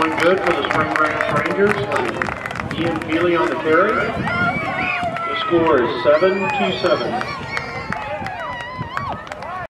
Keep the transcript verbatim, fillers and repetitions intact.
one good for the Spring Branch Rangers. Ian Peely on the carry. The score is seven to seven.